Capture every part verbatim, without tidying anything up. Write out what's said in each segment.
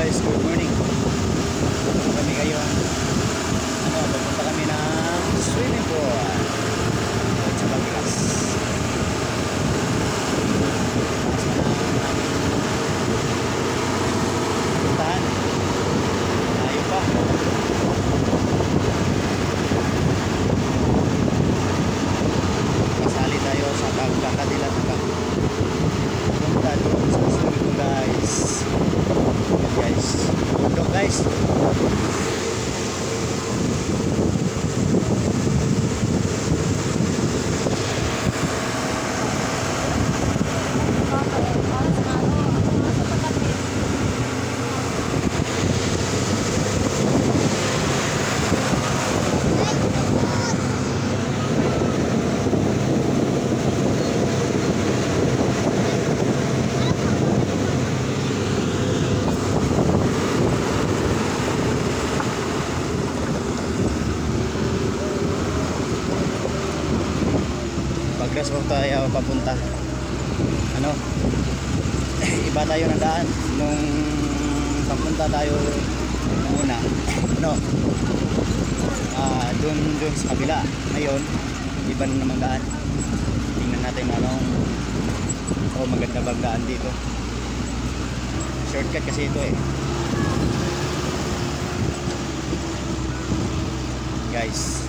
guys, good morning. Punta kami ngayon. Ano, pupunta kami ng swimming pool sa Bagilas. Puntahan. Ayaw pa. Kasali tayo sa pagkakadilat ng punta doon sa swimming pool guys. Guys, look guys. Pagkas mo tayo papunta ano iba tayo ng daan nung papunta tayo muna ano ah dun dun sa kabila. Ngayon iba na namang daan. Tingnan natin anong oh maganda bang daan dito. Shortcut kasi ito eh guys.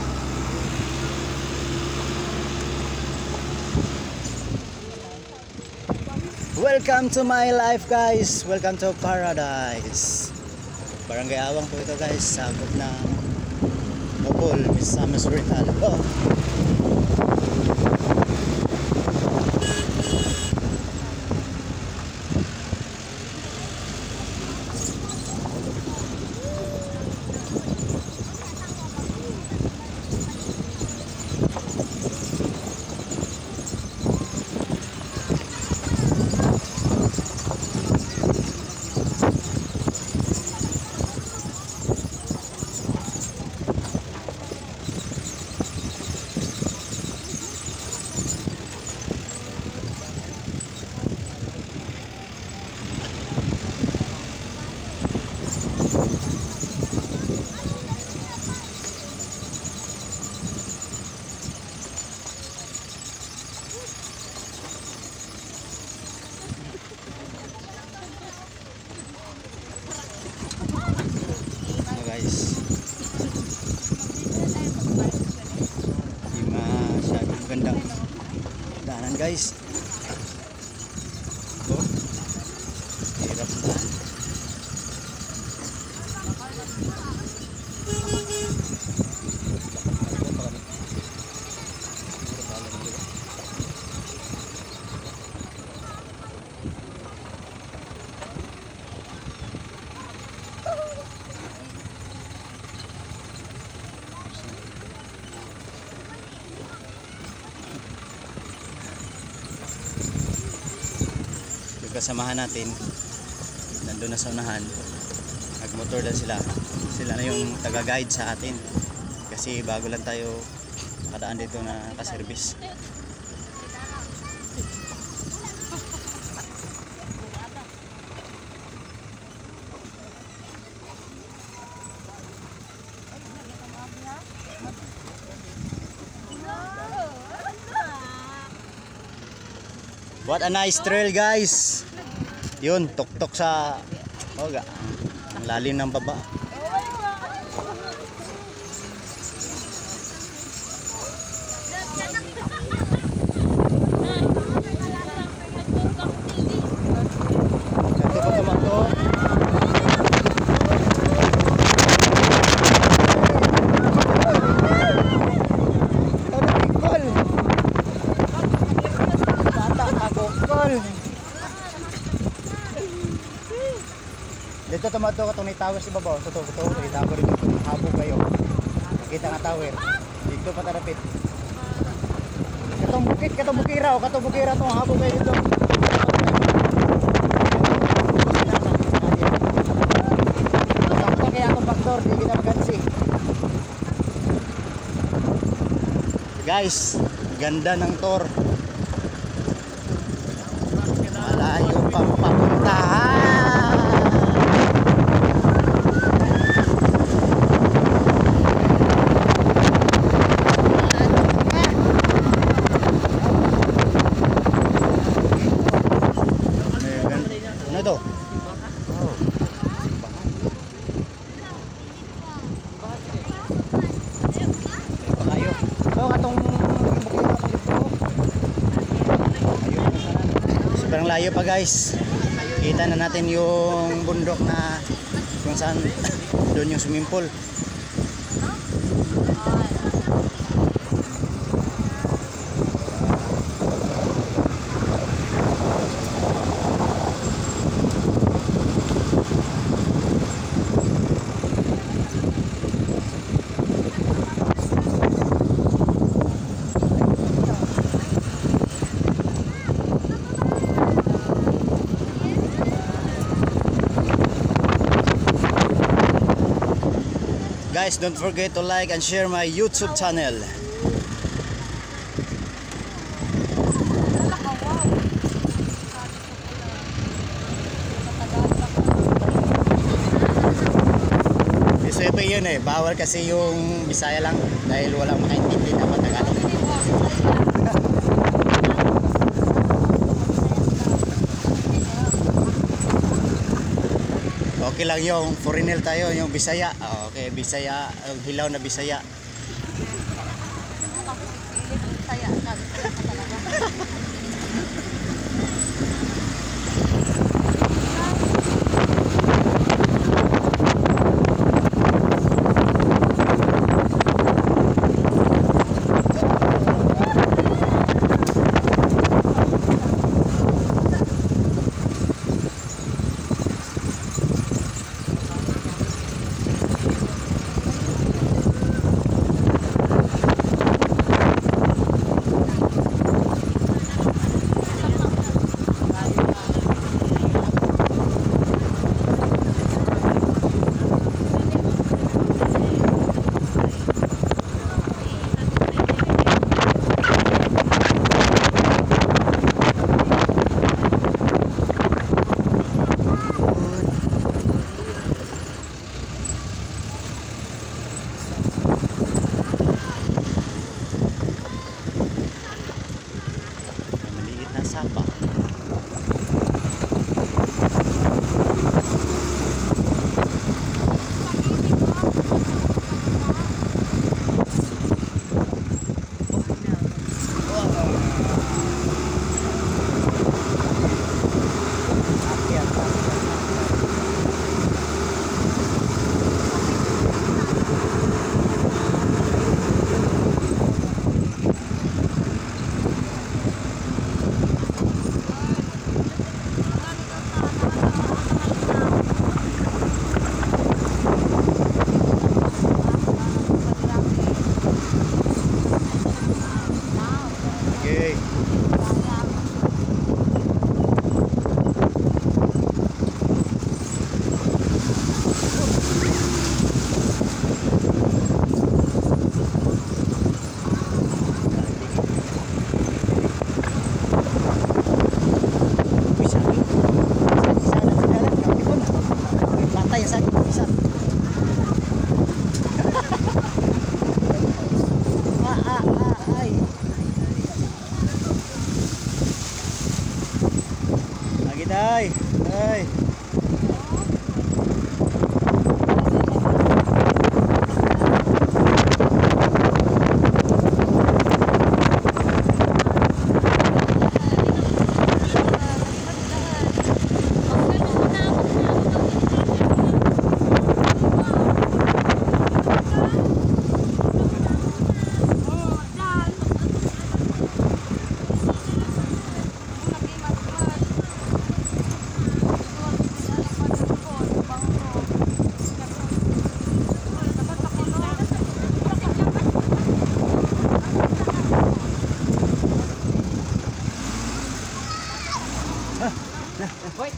Welcome to my life guys. Welcome to paradise. Barangay Awang po ito guys. Sabot ng Bohol, Misamis Rizal. Oh. Guys, di masyadong gandang daanan guys. Oh, hirap na. Kasamahan natin nandun na sa unahan, nagmotor na sila sila na yung taga-guide sa atin kasi bago lang tayo kadaan dito na ka-service. What a nice trail guys. Yun, tuktok sa oh, ang lalim ng baba. Ito pa naman to. Dito tumato ka itong tower si babaw. Ito, ito, ito, tower ito. Habog kayo. Nakita nga tower. Dito pa tarapit. Katong bukit, katong bukira. O katong bukira itong habog kayo dito. Ito kaya itong backdoor. Di kita magansi. Guys, ganda ng tour. Malayo pang papuntahan. Ano ito? Oh. Kayo. So, atong sobrang layo pa guys. Kita na natin yung bundok na kung saan doon yung swimming pool. Guys, don't forget to like and share my YouTube channel. Bisaya pa yun eh. Bawal kasi yung Bisaya lang dahil walang makaintindi na Tagalog. Okay lang yung foreigner tayo, yung Bisaya. Okay, Bisaya, hilaw na Bisaya. Sapa. Ay, ay. Wait.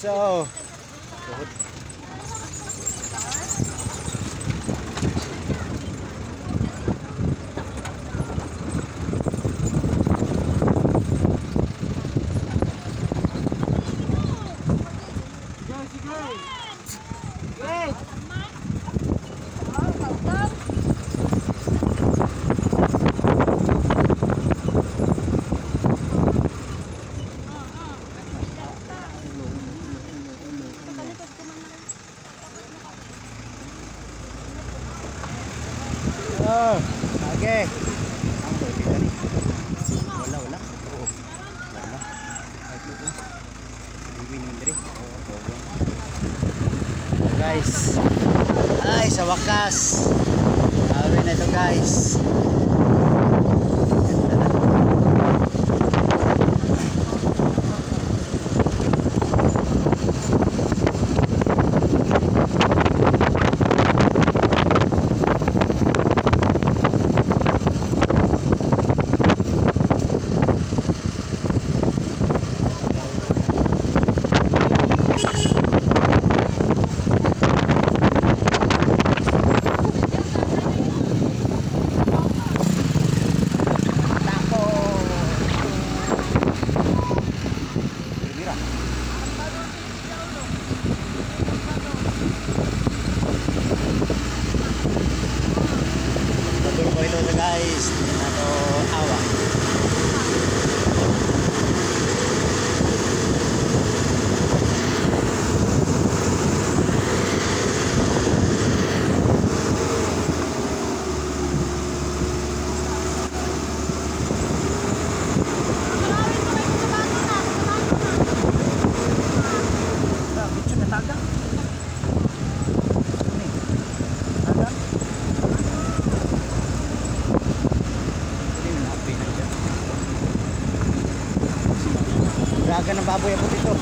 Dito. Tuhod. Oh, okay. Ang dito ni. Wala wala. Oo. Wala. Ay dito. Bibin mo dire. Oh, guys. Ay, sa wakas. Sabi na ito, guys. Guys, nato awa. Draga ng baboy ako dito.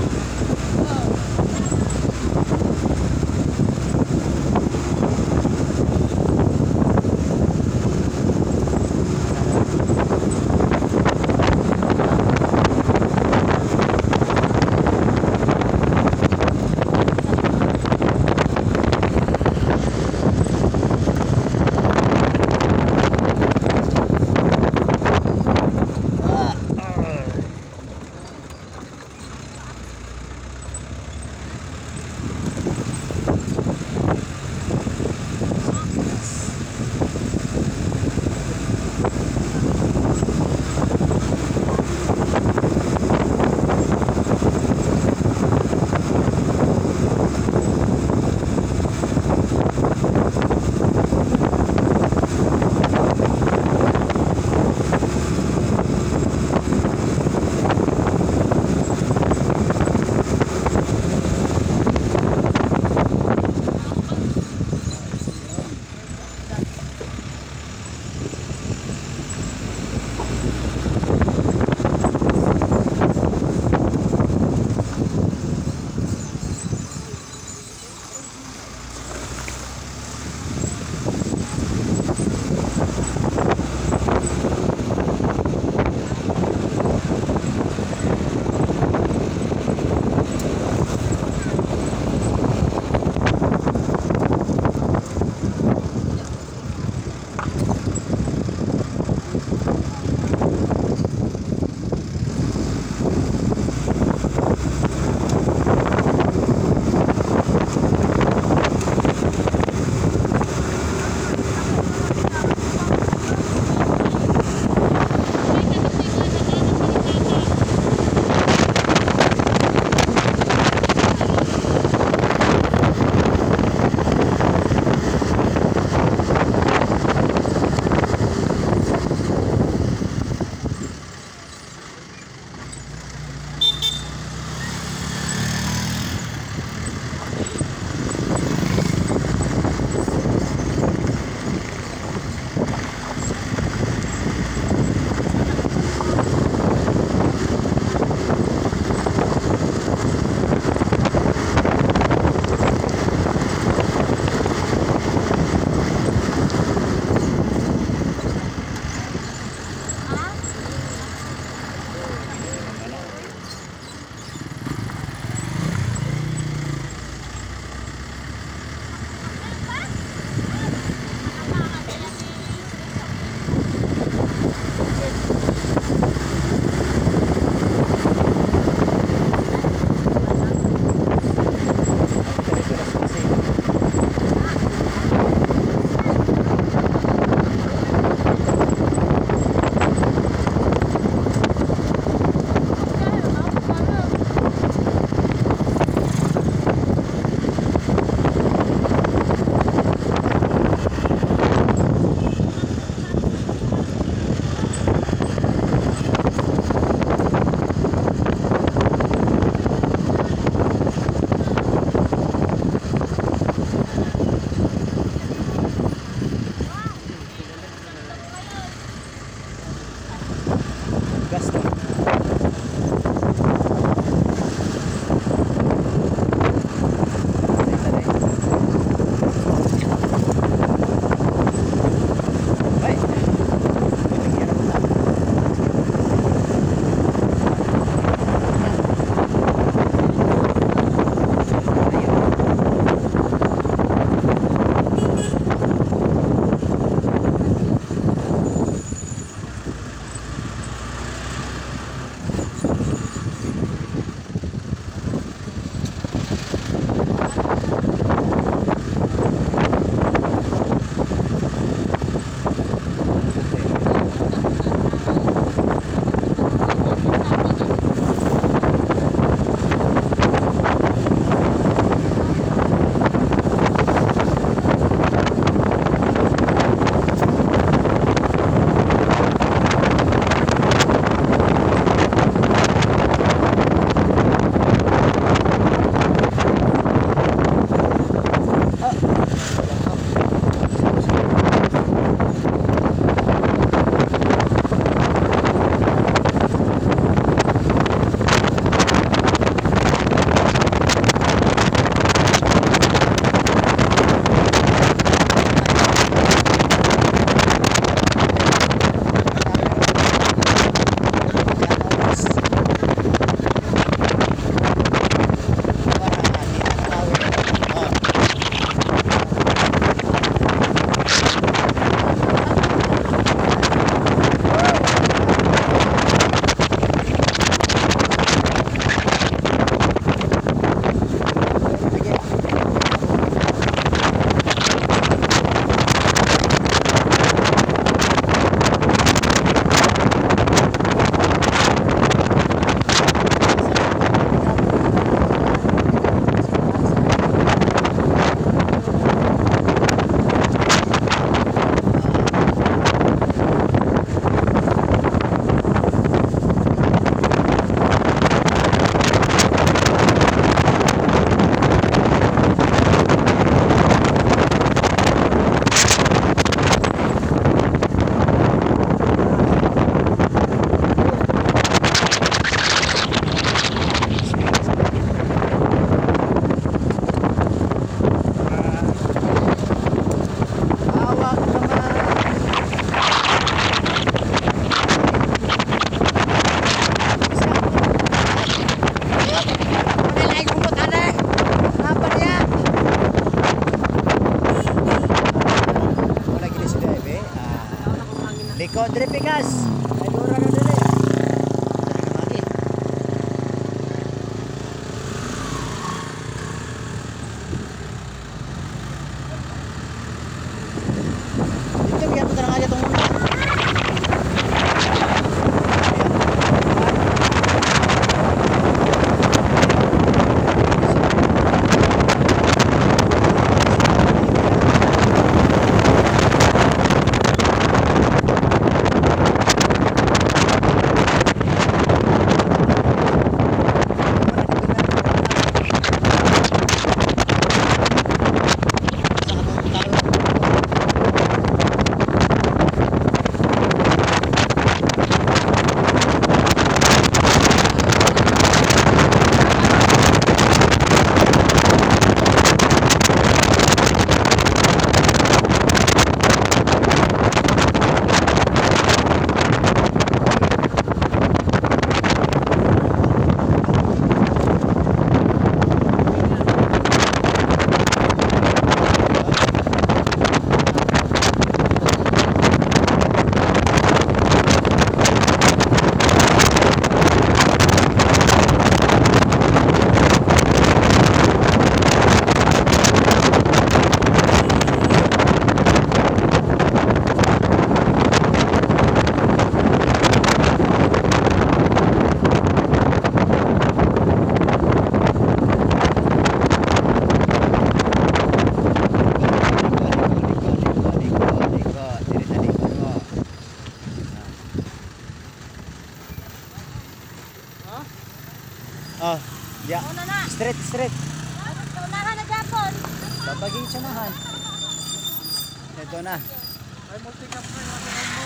straight, straight. Unahan na Japon. Babaging sanahan. Ito na. Ay, multi-cap na yung ano mo.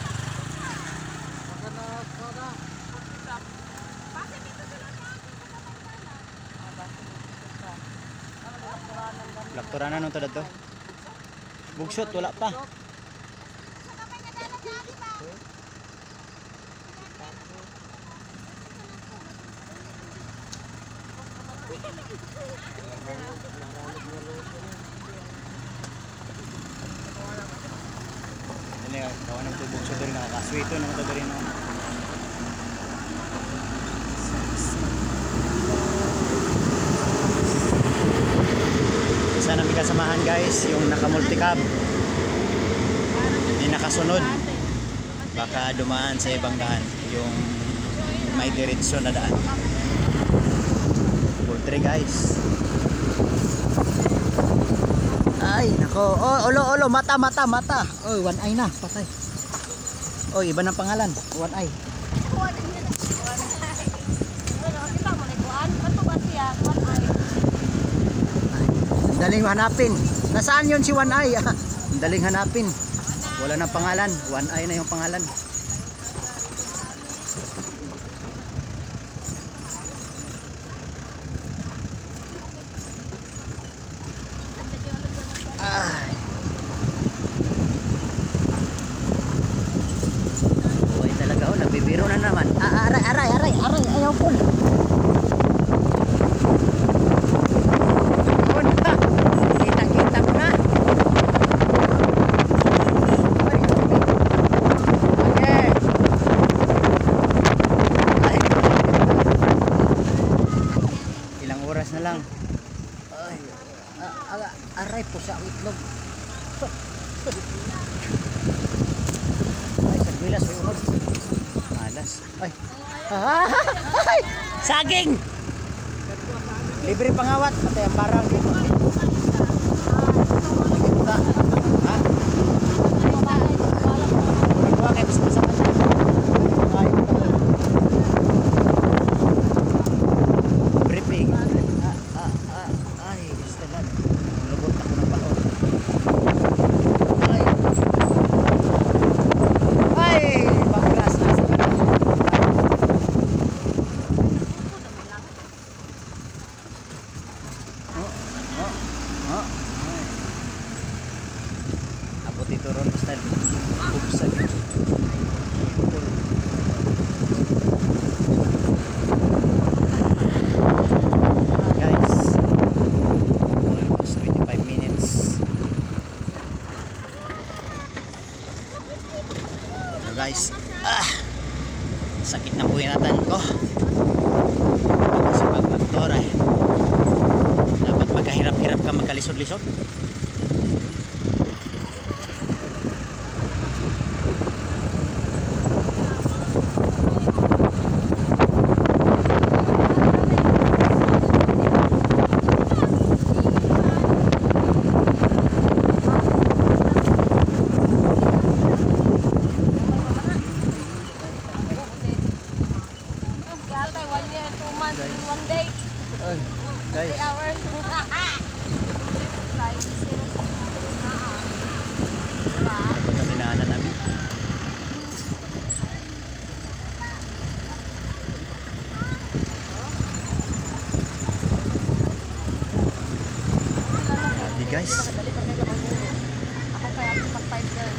Baka na, baka. Multi-cap. Bakit dito sila sa Lakturan na nung tada to. Bugsot, wala pa. Ini kawan ng tubog sa diri nakakaswito nang to diri no. Isa na mi kasamahan guys, yung naka multicab. Hindi nakasunod. Baka dumaan sa ibang daan, yung may diretso na daan. Poultry guys. Ay, nako. Oh, olo, olo, mata, mata, mata. Oy, one eye na, patay. Oy, iba ng pangalan. One eye. Daling hanapin. Nasaan yun si one eye? Daling hanapin. Wala nang pangalan. One eye na yung pangalan. Ay. Buhay talaga oh, nagbibiro na naman. Ah, aray, aray, aray, aray, ayaw po. Kita-kita mo na. Okay. Ay. Ilang oras na lang. Ay. Ah, aray po sa itlog. Ay, sagwilas may unod. Malas. Ay. Ay! Saging! Libre pangawat. Patay ang barang. Ha? Ha? Nagawa kayo sa masama. Ay, briefing. Ah, ah, ah, ay, gusto lang. Lubot ako ng baon. Ay. Ay, pagkas na sa kanila. Oh, oh, oh. Ay. Abot ito ron basta bubsag. Guys, almost twenty-five minutes. So guys, ah, sakit ng buhinatan ko. Kasi pag magtor eh, dapat magkahirap-hirap ka magkalisod-lisod. One year, two months, one day, Ay, guys, three hours. ito na dinaanan namin. Grabe guys. Ako kaya mag-five girl.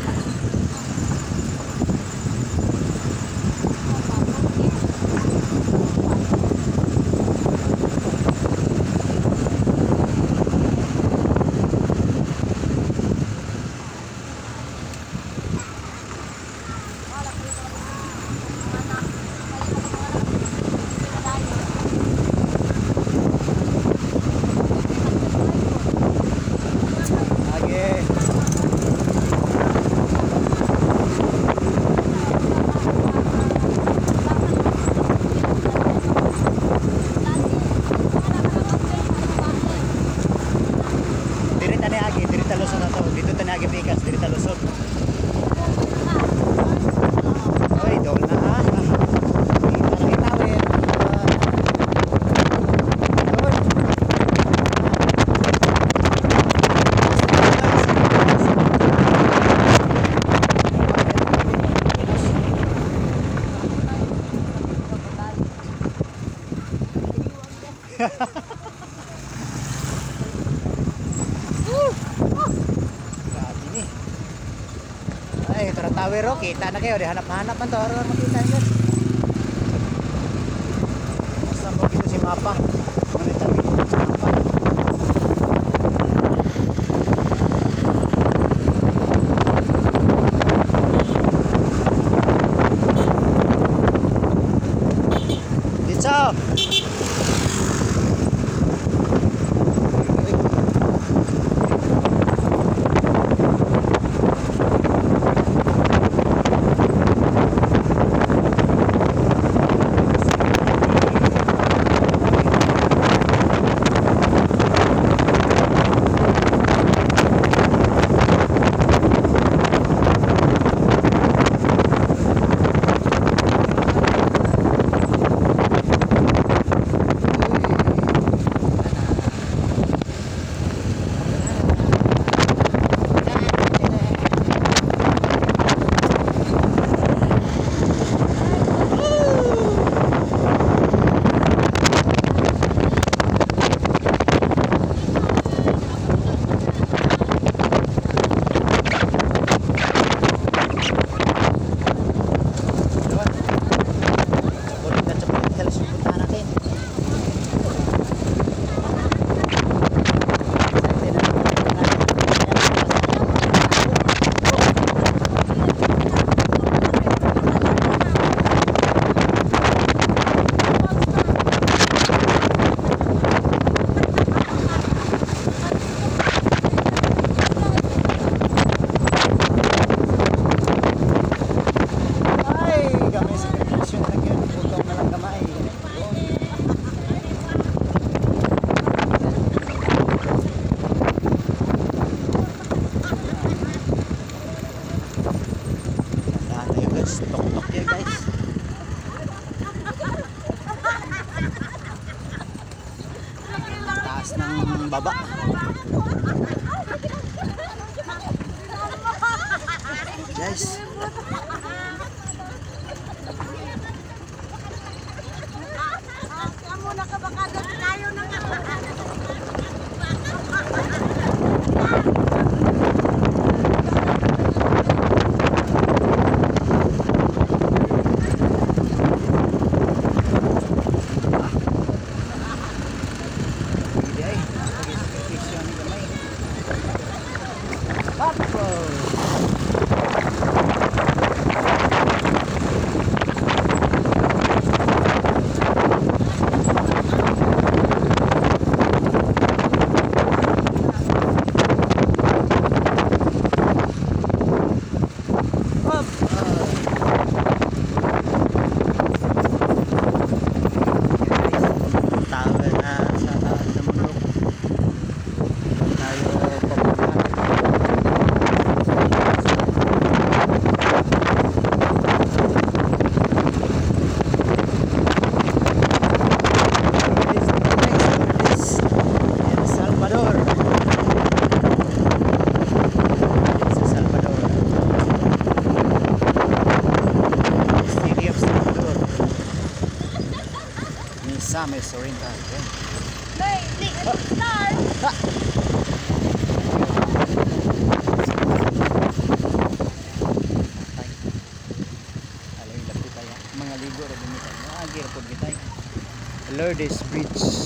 tower oh, kita na kayo, di hanap-hanap man to, araw makita nyo. Basta mo dito si mapa. Ano tabi dito si mapa? Dito! Tok-tok yan guys. Taas ng baba. Guys. Kamu nakabakadot tayo ng Misamis Oriental. Baby, star. Mga ligo rin dito. Agi ra pud bitay. Lourdes Beach.